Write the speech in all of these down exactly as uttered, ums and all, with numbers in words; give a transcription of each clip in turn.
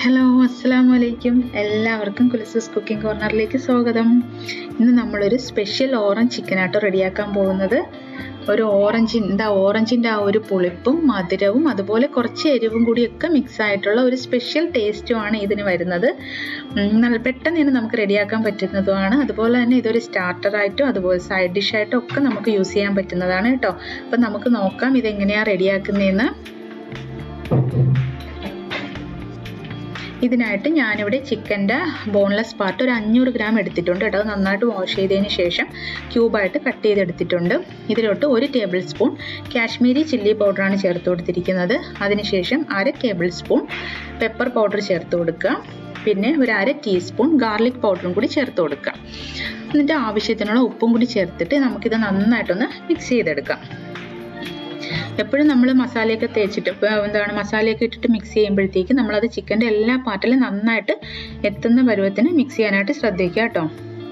Hello, അസ്സലാമു അലൈക്കും. എല്ലാവർക്കും കുലുസൂസ് കുക്കിംഗ് കോർണറിലേക്ക് സ്വാഗതം. ഇന്ന് നമ്മളൊരു സ്പെഷ്യൽ ഓറഞ്ച് ചിക്കനാട്ടോ റെഡിയാക്കാൻ പോകുന്നത്. ഒരു ഓറഞ്ചിൻ്റെ ഓറഞ്ചിൻ്റെ ആ ഒരു പുളിപ്പും മധുരവും അതുപോലെ കുറച്ച് എരിവും കൂടിയൊക്കെ മിക്സ് ആയിട്ടുള്ള ഒരു സ്പെഷ്യൽ ടേസ്റ്റുമാണ് ഇതിന് വരുന്നത്. നല്ല പെട്ടെന്ന് തന്നെ നമുക്ക് റെഡിയാക്കാൻ പറ്റുന്നതുമാണ്. അതുപോലെ തന്നെ ഇതൊരു സ്റ്റാർട്ടറായിട്ടോ അതുപോലെ സൈഡ് ഡിഷായിട്ടോ ഒക്കെ നമുക്ക് യൂസ് ചെയ്യാൻ പറ്റുന്നതാണ് കേട്ടോ. അപ്പം നമുക്ക് നോക്കാം ഇതെങ്ങനെയാണ് റെഡിയാക്കുന്നതെന്ന്. ഇതിനായിട്ട് ഞാനിവിടെ ചിക്കൻ്റെ ബോൺലെസ് പാർട്ട് ഒരു അഞ്ഞൂറ് ഗ്രാം എടുത്തിട്ടുണ്ട് കേട്ടോ. അത് നന്നായിട്ട് വാഷ് ചെയ്തതിന് ശേഷം ക്യൂബായിട്ട് കട്ട് ചെയ്തെടുത്തിട്ടുണ്ട്. ഇതിലോട്ട് ഒരു ടേബിൾ സ്പൂൺ കാശ്മീരി ചില്ലി പൗഡറാണ് ചേർത്ത് കൊടുത്തിരിക്കുന്നത്. അതിനുശേഷം അര ടേബിൾ സ്പൂൺ പെപ്പർ പൗഡർ ചേർത്ത് കൊടുക്കുക. പിന്നെ ഒരു അര ടീസ്പൂൺ ഗാർലിക് പൗഡറും കൂടി ചേർത്ത് കൊടുക്കുക. എന്നിട്ട് ആവശ്യത്തിനുള്ള ഉപ്പും കൂടി ചേർത്തിട്ട് നമുക്കിത് നന്നായിട്ടൊന്ന് മിക്സ് ചെയ്തെടുക്കാം. എപ്പോഴും നമ്മൾ മസാലയൊക്കെ തേച്ചിട്ട് എന്താണ് മസാലയൊക്കെ ഇട്ടിട്ട് മിക്സ് ചെയ്യുമ്പോഴത്തേക്ക് നമ്മളത് ചിക്കൻ്റെ എല്ലാ പാർട്ടിലും നന്നായിട്ട് എത്തുന്ന പരുവത്തിന് മിക്സ് ചെയ്യാനായിട്ട് ശ്രദ്ധിക്കുക കേട്ടോ.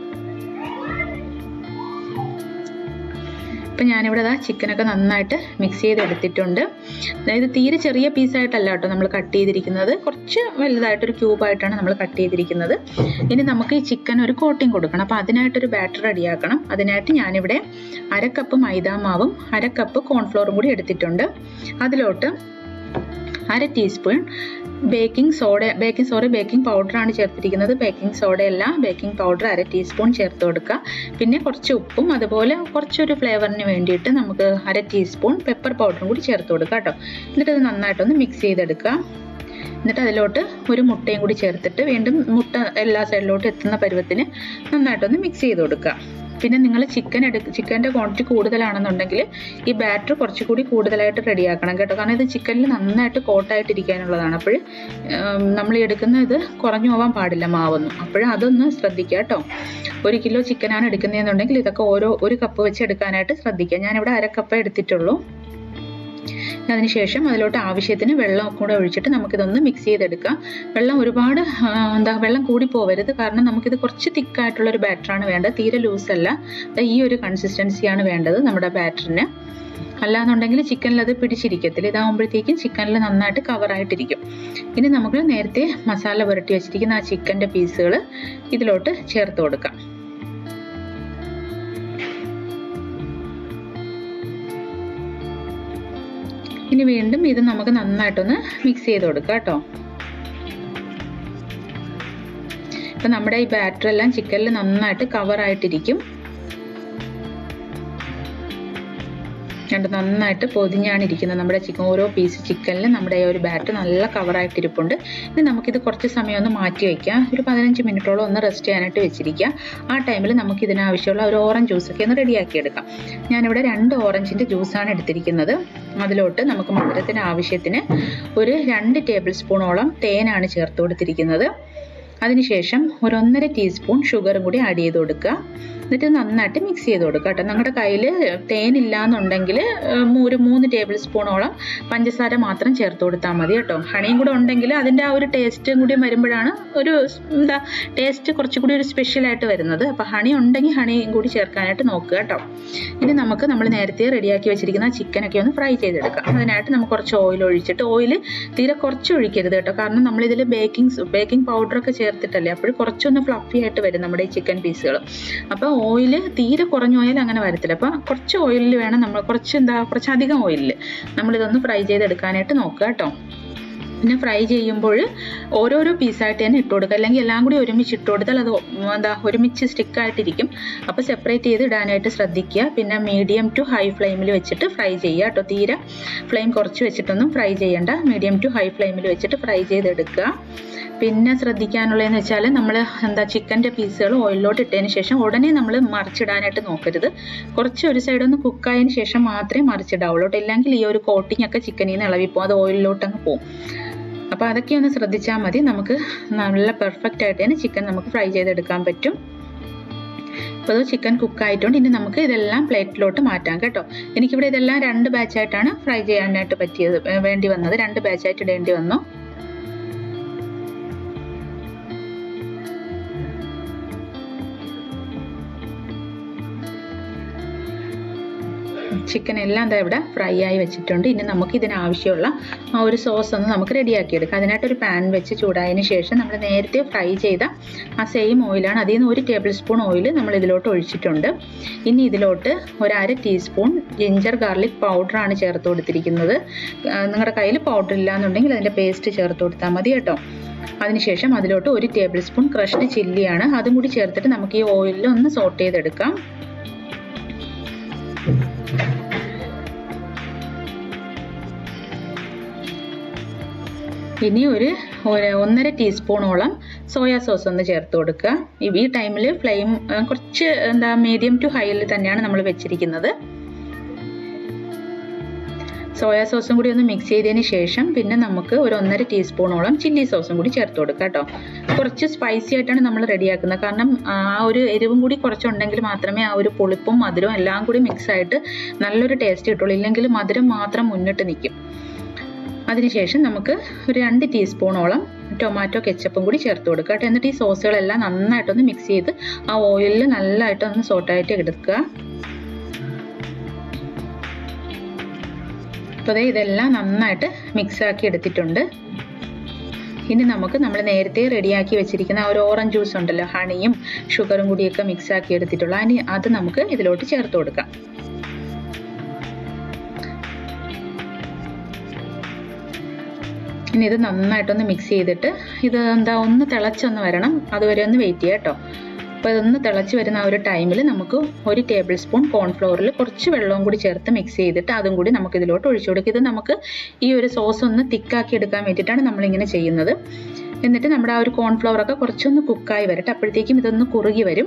അപ്പം ഞാനിവിടെ ഇതാ ചിക്കനൊക്കെ നന്നായിട്ട് മിക്സ് ചെയ്തെടുത്തിട്ടുണ്ട്. അതായത് തീരെ ചെറിയ പീസായിട്ടല്ല കേട്ടോ നമ്മൾ കട്ട് ചെയ്തിരിക്കുന്നത്, കുറച്ച് വലുതായിട്ടൊരു ക്യൂബായിട്ടാണ് നമ്മൾ കട്ട് ചെയ്തിരിക്കുന്നത്. ഇനി നമുക്ക് ഈ ചിക്കൻ ഒരു കോട്ടിങ് കൊടുക്കണം. അപ്പോൾ അതിനായിട്ടൊരു ബാറ്റർ റെഡിയാക്കണം. അതിനായിട്ട് ഞാനിവിടെ അര കപ്പ് മൈദാമാവും അര കപ്പ് കോൺഫ്ലോറും കൂടി എടുത്തിട്ടുണ്ട്. അതിലോട്ട് അര teaspoon baking soda baking sorry baking പൗഡറാണ് ചേർത്തിരിക്കുന്നത്. ബേക്കിംഗ് സോഡയല്ല, ബേക്കിംഗ് പൗഡർ അര ടീസ്പൂൺ ചേർത്ത് കൊടുക്കുക. പിന്നെ കുറച്ച് ഉപ്പും അതുപോലെ കുറച്ചൊരു ഫ്ലേവറിന് വേണ്ടിയിട്ട് നമുക്ക് അര ടീസ്പൂൺ പെപ്പർ പൗഡറും കൂടി ചേർത്ത് കൊടുക്കുക കേട്ടോ. എന്നിട്ട് അത് നന്നായിട്ടൊന്ന് മിക്സ് ചെയ്തെടുക്കുക. എന്നിട്ട് അതിലോട്ട് ഒരു മുട്ടയും കൂടി ചേർത്തിട്ട് വീണ്ടും മുട്ട എല്ലാ സൈഡിലോട്ടും എത്തുന്ന പരുവത്തിന് നന്നായിട്ടൊന്ന് മിക്സ് ചെയ്ത് കൊടുക്കുക. പിന്നെ നിങ്ങൾ ചിക്കൻ എടുക്ക ചിക്കൻ്റെ ക്വാണ്ടിറ്റി കൂടുതലാണെന്നുണ്ടെങ്കിൽ ഈ ബാറ്റർ കുറച്ചുകൂടി കൂടുതലായിട്ട് റെഡിയാക്കണം കേട്ടോ. കാരണം ഇത് ചിക്കനിൽ നന്നായിട്ട് കോട്ടായിട്ടിരിക്കാനുള്ളതാണ്. അപ്പോൾ നമ്മൾ എടുക്കുന്ന ഇത് കുറഞ്ഞു പോകാൻ പാടില്ല മാവൊന്നും. അപ്പോൾ അതൊന്ന് ശ്രദ്ധിക്കുക കേട്ടോ. ഒരു കിലോ ചിക്കനാണ് എടുക്കുന്നതെന്നുണ്ടെങ്കിൽ ഇതൊക്കെ ഓരോ ഒരു കപ്പ് വെച്ച് എടുക്കാനായിട്ട് ശ്രദ്ധിക്കുക. ഞാനിവിടെ അര കപ്പ് എടുത്തിട്ടുള്ളൂ. അതിനുശേഷം അതിലോട്ട് ആവശ്യത്തിന് വെള്ളം കൂടെ ഒഴിച്ചിട്ട് നമുക്കിതൊന്ന് മിക്സ് ചെയ്തെടുക്കാം. വെള്ളം ഒരുപാട് എന്താ വെള്ളം കൂടി പോവരുത്, കാരണം നമുക്കിത് കുറച്ച് തിക്കായിട്ടുള്ളൊരു ബാറ്ററാണ് വേണ്ടത്. തീരെ ലൂസല്ല, ഈ ഒരു കൺസിസ്റ്റൻസിയാണ് വേണ്ടത് നമ്മുടെ ബാറ്ററിന്. അല്ലാന്നുണ്ടെങ്കിൽ ചിക്കനിൽ അത് പിടിച്ചിരിക്കത്തില്ല. ഇതാകുമ്പോഴത്തേക്കും ചിക്കനിൽ നന്നായിട്ട് കവറായിട്ടിരിക്കും. ഇനി നമുക്ക് നേരത്തെ മസാല പുരട്ടി വെച്ചിരിക്കുന്ന ആ ചിക്കൻ്റെ പീസുകൾ ഇതിലോട്ട് ചേർത്ത് കൊടുക്കാം. ഇനി വീണ്ടും ഇത് നമുക്ക് നന്നായിട്ടൊന്ന് മിക്സ് ചെയ്ത് കൊടുക്കാം കേട്ടോ. ഇപ്പം നമ്മുടെ ഈ ബാറ്റർ എല്ലാം ചിക്കനിൽ നന്നായിട്ട് കവറായിട്ടിരിക്കും. രണ്ട് നന്നായിട്ട് പൊതിഞ്ഞാണ് ഇരിക്കുന്നത് നമ്മുടെ ചിക്കൻ. ഓരോ പീസ് ചിക്കനിൽ നമ്മുടെ ഈ ഒരു ബാറ്റർ നല്ല കവറായിട്ടിരിപ്പുണ്ട്. ഇനി നമുക്കിത് കുറച്ച് സമയം ഒന്ന് മാറ്റി വയ്ക്കാം. ഒരു പതിനഞ്ച് മിനിറ്റോളം ഒന്ന് റെസ്റ്റ് ചെയ്യാനായിട്ട് വെച്ചിരിക്കുക. ആ ടൈമിൽ നമുക്ക് ഇതിനാവശ്യമുള്ള ഒരു ഓറഞ്ച് ജ്യൂസൊക്കെ ഒന്ന് റെഡിയാക്കി എടുക്കാം. ഞാനിവിടെ രണ്ട് ഓറഞ്ചിൻ്റെ ജ്യൂസാണ് എടുത്തിരിക്കുന്നത്. അതിലോട്ട് നമുക്ക് മധുരത്തിന് ആവശ്യത്തിന് ഒരു രണ്ട് ടേബിൾ സ്പൂണോളം തേനാണ് ചേർത്ത് കൊടുത്തിരിക്കുന്നത്. അതിനുശേഷം ഒരു ഒന്നര ടീസ്പൂൺ ഷുഗറും കൂടി ആഡ് ചെയ്ത് കൊടുക്കുക. എന്നിട്ട് നന്നായിട്ട് മിക്സ് ചെയ്ത് കൊടുക്കുക കേട്ടോ. നിങ്ങളുടെ കയ്യിൽ തേനില്ല എന്നുണ്ടെങ്കിൽ ഒരു മൂന്ന് ടേബിൾ സ്പൂണോളം പഞ്ചസാര മാത്രം ചേർത്ത് കൊടുത്താൽ മതി കേട്ടോ. ഹണിയും കൂടെ ഉണ്ടെങ്കിൽ അതിൻ്റെ ആ ഒരു ടേസ്റ്റും കൂടി വരുമ്പോഴാണ് ഒരു എന്താ ടേസ്റ്റ് കുറച്ചുകൂടി ഒരു സ്പെഷ്യലായിട്ട് വരുന്നത്. അപ്പോൾ ഹണി ഉണ്ടെങ്കിൽ ഹണിയും കൂടി ചേർക്കാനായിട്ട് നോക്കുക കേട്ടോ. ഇനി നമുക്ക് നമ്മൾ നേരത്തെ റെഡിയാക്കി വെച്ചിരിക്കുന്ന ചിക്കനൊക്കെ ഒന്ന് ഫ്രൈ ചെയ്തെടുക്കാം. അതിനായിട്ട് നമുക്ക് കുറച്ച് ഓയിൽ ഒഴിച്ചിട്ട്, ഓയിൽ തീരെ കുറച്ച് ഒഴിക്കരുത് കേട്ടോ, കാരണം നമ്മളിതിൽ ബേക്കിംഗ് ബേക്കിംഗ് പൗഡറൊക്കെ ചേർത്തിട്ടല്ലേ, അപ്പോൾ കുറച്ചൊന്ന് ഫ്ലഫി ആയിട്ട് വരും നമ്മുടെ ഈ ചിക്കൻ പീസുകൾ. അപ്പോൾ ഓയിൽ തീരെ കുറഞ്ഞ ഓയിൽ അങ്ങനെ വരത്തില്ല. അപ്പോൾ കുറച്ച് ഓയിലിൽ വേണം നമ്മൾ കുറച്ച് എന്താ കുറച്ചധികം ഓയിലിൽ നമ്മളിതൊന്ന് ഫ്രൈ ചെയ്തെടുക്കാനായിട്ട് നോക്കുക കേട്ടോ. പിന്നെ ഫ്രൈ ചെയ്യുമ്പോൾ ഓരോരോ പീസായിട്ട് തന്നെ ഇട്ട് കൊടുക്കുക, അല്ലെങ്കിൽ എല്ലാം കൂടി ഒരുമിച്ച് ഇട്ട് കൊടുത്താൽ അത് എന്താ ഒരുമിച്ച് സ്റ്റിക്കായിട്ടിരിക്കും. അപ്പോൾ സെപ്പറേറ്റ് ചെയ്ത് ഇടാനായിട്ട് ശ്രദ്ധിക്കുക. പിന്നെ മീഡിയം ടു ഹൈ ഫ്ലെയിമിൽ വെച്ചിട്ട് ഫ്രൈ ചെയ്യുക കേട്ടോ. തീരെ ഫ്ലെയിം കുറച്ച് വെച്ചിട്ടൊന്നും ഫ്രൈ ചെയ്യേണ്ട, മീഡിയം ടു ഹൈ ഫ്ലെയിമിൽ വെച്ചിട്ട് ഫ്രൈ ചെയ്തെടുക്കുക. പിന്നെ ശ്രദ്ധിക്കാനുള്ളതെന്ന് വെച്ചാൽ നമ്മൾ എന്താ ചിക്കൻ്റെ പീസുകൾ ഓയിലിലോട്ട് ഇട്ടതിന് ശേഷം ഉടനെ നമ്മൾ മറിച്ചിടാനായിട്ട് നോക്കരുത്. കുറച്ച് ഒരു സൈഡൊന്ന് കുക്കായതിന് ശേഷം മാത്രമേ മറിച്ചിടാവുള്ളൂ, ഇല്ലെങ്കിൽ ഈ ഒരു കോട്ടിംഗ് ഒക്കെ ചിക്കനിൽ നിന്ന് ഇളവിപ്പോവും, അത് ഓയിലിലോട്ട് അങ്ങ് പോവും. അപ്പോൾ അതൊക്കെ ഒന്ന് ശ്രദ്ധിച്ചാൽ മതി. നമുക്ക് നല്ല പെർഫെക്റ്റ് ആയിട്ട് തന്നെ ചിക്കൻ നമുക്ക് ഫ്രൈ ചെയ്തെടുക്കാൻ പറ്റും. അപ്പോൾ അത് ചിക്കൻ കുക്കായിട്ടുണ്ട്. ഇനി നമുക്ക് ഇതെല്ലാം പ്ലേറ്റിലോട്ട് മാറ്റാം കേട്ടോ. എനിക്കിവിടെ ഇതെല്ലാം രണ്ട് ബാച്ചായിട്ടാണ് ഫ്രൈ ചെയ്യാനായിട്ട് പറ്റിയത് വേണ്ടി വന്നത്, രണ്ട് ബാച്ചായിട്ട് ഇടേണ്ടി വന്നു. ചിക്കൻ എല്ലാം എന്താ ഇവിടെ ഫ്രൈ ആയി വെച്ചിട്ടുണ്ട്. ഇനി നമുക്ക് ഇതിനാവശ്യമുള്ള ആ ഒരു സോസ് ഒന്ന് നമുക്ക് റെഡിയാക്കി എടുക്കാം. അതിനായിട്ടൊരു പാൻ വെച്ച് ചൂടായതിന് ശേഷം നമ്മൾ നേരത്തെ ഫ്രൈ ചെയ്ത ആ സെയിം ഓയിലാണ്, അതിൽ നിന്ന് ഒരു ടേബിൾ സ്പൂൺ ഓയിൽ നമ്മൾ ഇതിലോട്ട് ഒഴിച്ചിട്ടുണ്ട്. ഇനി ഇതിലോട്ട് ഒരു അര ടീസ്പൂൺ ജിഞ്ചർ ഗാർലിക് പൗഡറാണ് ചേർത്ത് കൊടുത്തിരിക്കുന്നത്. നിങ്ങളുടെ കയ്യിൽ പൗഡർ ഇല്ലാന്നുണ്ടെങ്കിൽ അതിൻ്റെ പേസ്റ്റ് ചേർത്ത് കൊടുത്താൽ മതി കേട്ടോ. അതിനുശേഷം അതിലോട്ട് ഒരു ടേബിൾ സ്പൂൺ ക്രഷ്ഡ് ചില്ലിയാണ്, അതും കൂടി ചേർത്തിട്ട് നമുക്ക് ഈ ഓയിലിൽ ഒന്ന് സോട്ട് ചെയ്തെടുക്കാം. ഇനി ഒരു ഒന്നര ടീസ്പൂണോളം സോയാ സോസ് ഒന്ന് ചേർത്ത് കൊടുക്കുക. ഈ ടൈമിൽ ഫ്ലെയിം കുറച്ച് എന്താ മീഡിയം ടു ഹൈയിൽ തന്നെയാണ് നമ്മൾ വെച്ചിരിക്കുന്നത്. സോയാ സോസും കൂടി ഒന്ന് മിക്സ് ചെയ്തതിന് ശേഷം പിന്നെ നമുക്ക് ഒരു ഒന്നര ടീസ്പൂണോളം ചില്ലി സോസും കൂടി ചേർത്ത് കൊടുക്കുക കേട്ടോ. കുറച്ച് സ്പൈസി ആയിട്ടാണ് നമ്മൾ റെഡിയാക്കുന്നത്, കാരണം ആ ഒരു എരിവും കൂടി കുറച്ചുണ്ടെങ്കിൽ മാത്രമേ ആ ഒരു പുളിപ്പും മധുരവും എല്ലാം കൂടി മിക്സ് ആയിട്ട് നല്ലൊരു ടേസ്റ്റ് കിട്ടുള്ളൂ, ഇല്ലെങ്കിൽ മധുരം മാത്രം മുന്നിട്ട് നിൽക്കും. അതിനുശേഷം നമുക്ക് ഒരു രണ്ട് ടീസ്പൂണോളം ടൊമാറ്റോ കെച്ചപ്പും കൂടി ചേർത്ത് കൊടുക്കുക കേട്ടോ. എന്നിട്ട് ഈ സോസുകളെല്ലാം നന്നായിട്ടൊന്ന് മിക്സ് ചെയ്ത് ആ ഓയിലിൽ നല്ലതായിട്ടൊന്ന് സോട്ടായിട്ട് എടുക്കുക. അപ്പോൾ അതേ ഇതെല്ലാം നന്നായിട്ട് മിക്സാക്കി എടുത്തിട്ടുണ്ട്. ഇനി നമുക്ക് നമ്മൾ നേരത്തെ റെഡിയാക്കി വെച്ചിരിക്കുന്ന ഒരു ഓറഞ്ച് ജ്യൂസ് ഉണ്ടല്ലോ, ഹണിയും ഷുഗറും കൂടിയൊക്കെ മിക്സാക്കി എടുത്തിട്ടുള്ള അതിന് അത് നമുക്ക് ഇതിലോട്ട് ചേർത്ത് കൊടുക്കാം. ഇനി ഇത് നന്നായിട്ടൊന്ന് മിക്സ് ചെയ്തിട്ട് ഇത് എന്താ ഒന്ന് തിളച്ചൊന്ന് വരണം, അതുവരെ ഒന്ന് വെയിറ്റ് ചെയ്യാം കേട്ടോ. അപ്പോൾ ഇതൊന്ന് തിളച്ച് വരുന്ന ആ ഒരു ടൈമിൽ നമുക്ക് ഒരു ടേബിൾ സ്പൂൺ കോൺഫ്ലവറിൽ കുറച്ച് വെള്ളവും കൂടി ചേർത്ത് മിക്സ് ചെയ്തിട്ട് അതും കൂടി നമുക്ക് ഇതിലോട്ട് ഒഴിച്ചു കൊടുക്കും. ഇത് നമുക്ക് ഈ ഒരു സോസ് ഒന്ന് തിക്കാക്കി എടുക്കാൻ വേണ്ടിയിട്ടാണ് നമ്മളിങ്ങനെ ചെയ്യുന്നത്. എന്നിട്ട് നമ്മുടെ ആ ഒരു കോൺഫ്ലവറൊക്കെ കുറച്ചൊന്ന് കുക്കായി വരട്ടെ, അപ്പോഴത്തേക്കും ഇതൊന്ന് കുറുകി വരും.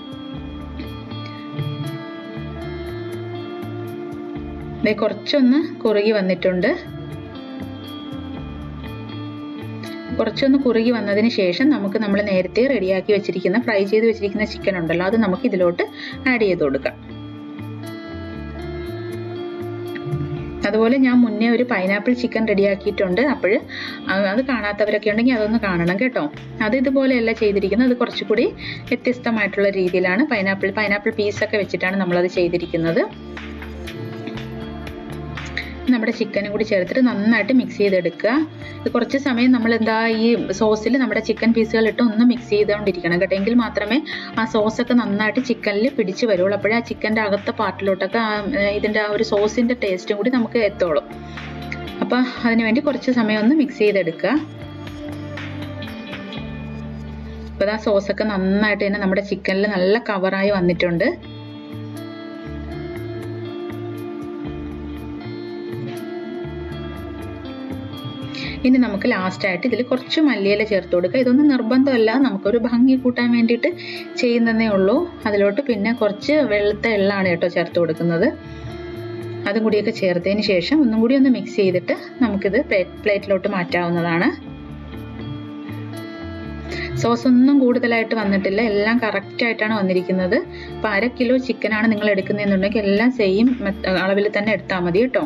ഇത് കുറച്ചൊന്ന് കുറുകി വന്നിട്ടുണ്ട്. കുറച്ചൊന്ന് കുറുകി വന്നതിന് ശേഷം നമുക്ക് നമ്മൾ നേരത്തെ റെഡിയാക്കി വെച്ചിരിക്കുന്ന ഫ്രൈ ചെയ്ത് വെച്ചിരിക്കുന്ന ചിക്കൻ ഉണ്ടല്ലോ, അത് നമുക്ക് ഇതിലോട്ട് ആഡ് ചെയ്ത് കൊടുക്കാം. അതുപോലെ ഞാൻ മുന്നേ ഒരു പൈനാപ്പിൾ ചിക്കൻ റെഡിയാക്കിയിട്ടുണ്ട്, അപ്പോൾ അത് കാണാത്തവരൊക്കെ ഉണ്ടെങ്കിൽ അതൊന്ന് കാണണം കേട്ടോ. അത് ഇതുപോലെയല്ല ചെയ്തിരിക്കുന്നത്, അത് കുറച്ചുകൂടി വ്യത്യസ്തമായിട്ടുള്ള രീതിയിലാണ് പൈനാപ്പിൾ പൈനാപ്പിൾ പീസൊക്കെ വെച്ചിട്ടാണ് നമ്മളത് ചെയ്തിരിക്കുന്നത്. നമ്മുടെ ചിക്കനും കൂടി ചേർത്തിട്ട് നന്നായിട്ട് മിക്സ് ചെയ്തെടുക്കുക. ഇത് കുറച്ച് സമയം നമ്മൾ എന്താ ഈ സോസിൽ നമ്മുടെ ചിക്കൻ പീസുകൾ ഇട്ട് ഒന്ന് മിക്സ് ചെയ്തുകൊണ്ടിരിക്കണം കേട്ടോ, എങ്കിൽ മാത്രമേ ആ സോസൊക്കെ നന്നായിട്ട് ചിക്കനിൽ പിടിച്ച് വരുള്ളൂ. അപ്പോഴേ ആ ചിക്കൻ്റെ അകത്തെ പാർട്ടിലോട്ടൊക്കെ ഇതിൻ്റെ ആ ഒരു സോസിൻ്റെ ടേസ്റ്റും കൂടി നമുക്ക് എത്തുള്ളൂ. അപ്പോൾ അതിനുവേണ്ടി കുറച്ച് സമയം ഒന്ന് മിക്സ് ചെയ്തെടുക്കുക. അപ്പോൾ ആ സോസൊക്കെ നന്നായിട്ട് തന്നെ നമ്മുടെ ചിക്കനിൽ നല്ല കവറായി വന്നിട്ടുണ്ട്. ഇനി നമുക്ക് ലാസ്റ്റായിട്ട് ഇതിൽ കുറച്ച് മല്ലിയില ചേർത്ത് കൊടുക്കുക. ഇതൊന്നും നിർബന്ധമല്ല, നമുക്കൊരു ഭംഗി കൂട്ടാൻ വേണ്ടിയിട്ട് ചെയ്യുന്നതേ ഉള്ളൂ. അതിലോട്ട് പിന്നെ കുറച്ച് വെളുത്ത എള്ളാണ് കേട്ടോ ചേർത്ത് കൊടുക്കുന്നത്. അതും കൂടിയൊക്കെ ചേർത്തതിന് ശേഷം ഒന്നും കൂടി ഒന്ന് മിക്സ് ചെയ്തിട്ട് നമുക്കിത് പ്ലേറ്റിലോട്ട് മാറ്റാവുന്നതാണ്. സോസ് ഒന്നും കൂടുതലായിട്ട് വന്നിട്ടില്ല, എല്ലാം കറക്റ്റായിട്ടാണ് വന്നിരിക്കുന്നത്. അപ്പോൾ അര കിലോ ചിക്കനാണ് നിങ്ങൾ എടുക്കുന്നതെന്നുണ്ടെങ്കിൽ എല്ലാം സെയിം അളവിൽ തന്നെ എടുത്താൽ മതി കേട്ടോ.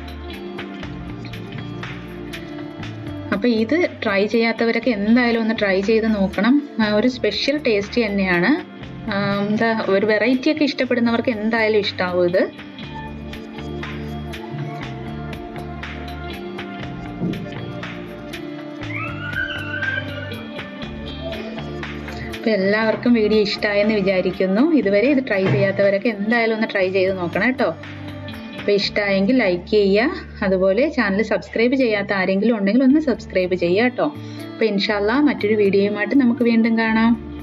അപ്പോൾ ഇത് ട്രൈ ചെയ്യാത്തവരൊക്കെ എന്തായാലും ഒന്ന് ട്രൈ ചെയ്ത് നോക്കണം. ഒരു സ്പെഷ്യൽ ടേസ്റ്റ് തന്നെയാണ്. എന്താ ഒരു വെറൈറ്റി ഒക്കെ ഇഷ്ടപ്പെടുന്നവർക്ക് എന്തായാലും ഇഷ്ടമാവും ഇത്. അപ്പോൾ എല്ലാവർക്കും വീഡിയോ ഇഷ്ടമായെന്ന് വിചാരിക്കുന്നു. ഇതുവരെ ഇത് ട്രൈ ചെയ്യാത്തവരൊക്കെ എന്തായാലും ഒന്ന് ട്രൈ ചെയ്ത് നോക്കണം കേട്ടോ. അപ്പോൾ ഇഷ്ടമായെങ്കിൽ ലൈക്ക് ചെയ്യുക, അതുപോലെ ചാനൽ സബ്സ്ക്രൈബ് ചെയ്യാത്ത ആരെങ്കിലും ഉണ്ടെങ്കിൽ ഒന്ന് സബ്സ്ക്രൈബ് ചെയ്യുക കേട്ടോ. അപ്പോൾ ഇൻഷാ അല്ലാഹ് മറ്റൊരു വീഡിയോയുമായിട്ട് നമുക്ക് വീണ്ടും കാണാം.